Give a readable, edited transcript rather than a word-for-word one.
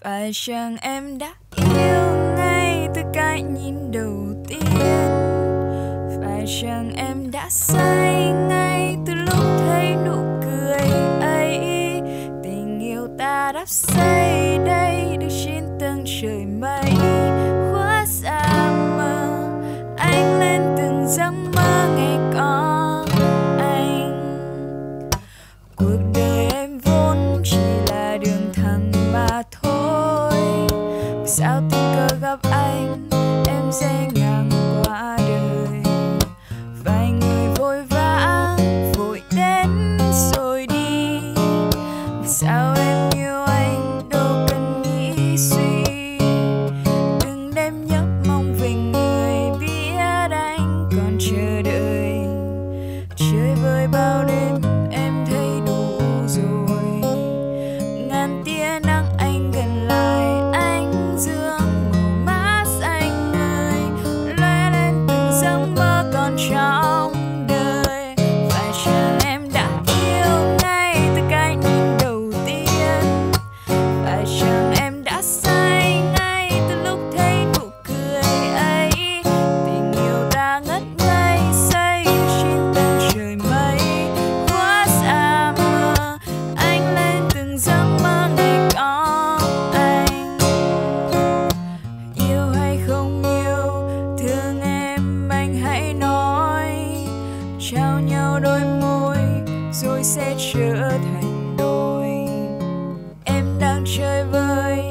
Phải chăng em đã yêu ngay từ cái nhìn đầu tiên? Phải chăng em đã say ngay từ lúc thấy nụ cười ấy? Tình yêu ta đắp xây đây được trên tầng trời mây, hóa ra mơ anh lên từng giấc mơ ngày có anh. Cuộc đời em vốn chỉ là đường thẳng mà thôi, sao tình cờ gặp anh em sẽ ngang qua đời. Vài người vội vã vội đến rồi đi, sao em yêu anh đâu cần nghĩ suy. Từng đêm nhớ mong về người biết anh còn chờ đợi. Chơi vơi bao đêm em thấy đủ rồi, ngàn tia nắng anh gần lại anh dương màu má xanh người, lóe lên từng giấc mơ còn trong đời. Phải chăng em đã yêu ngay từ cái nhìn đầu tiên? Phải chăng em đã say ngay từ lúc thấy nụ cười ấy? Tình yêu ta ngất ngây say trên tầng trời mây, hóa ra mơ anh lên từng giấc mơ ngày có anh. Yêu hay không yêu, thương em anh hãy nói, trao nhau đôi môi rồi sẽ trở thành đôi. Em đang chơi vơi